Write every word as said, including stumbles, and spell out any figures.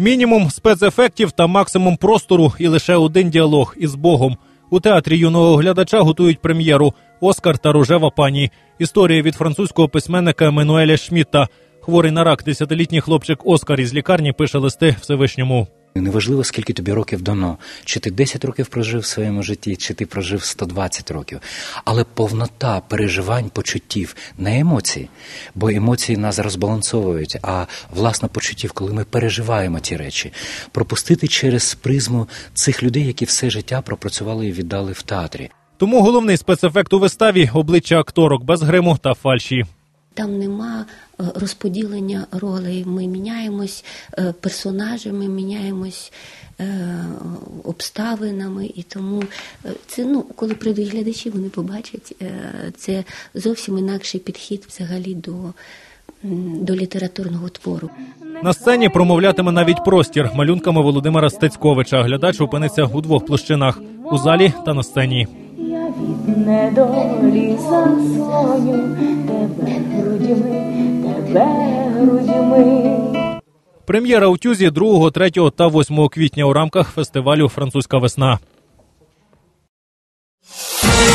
Мінімум спецефектів та максимум простору і лише один діалог із Богом. У театрі юного глядача готують прем'єру «Оскар та рожева пані». Історія від французького письменника Еммануеля Шмідта. Хворий на рак десятилітній хлопчик Оскар із лікарні пише листи Всевишньому. Неважливо, скільки тобі років дано. Чи ти десять років прожив в своєму житті, чи ти прожив сто двадцять років. Але повнота переживань, почуттів, не емоції. Бо емоції нас розбалансовують, а власне почуттів, коли ми переживаємо ті речі. Пропустити через призму цих людей, які все життя пропрацювали і віддали в театрі. Тому головний спецефект у виставі – обличчя акторок без гриму та фальші. Там нема розподілення ролей. Ми міняємось персонажами, міняємось обставинами. І тому це, ну, коли прийдуть глядачі, вони побачать, це зовсім інакший підхід взагалі до, до літературного твору. На сцені промовлятиме навіть простір малюнками Володимира Стецьковича. Глядач опиниться у двох площинах – у залі та на сцені. Я від недолі заслоню тебе грудьми, тебе грудьми. Прем'єра у Тюзі другого, третього та восьмого квітня у рамках фестивалю «Французька весна».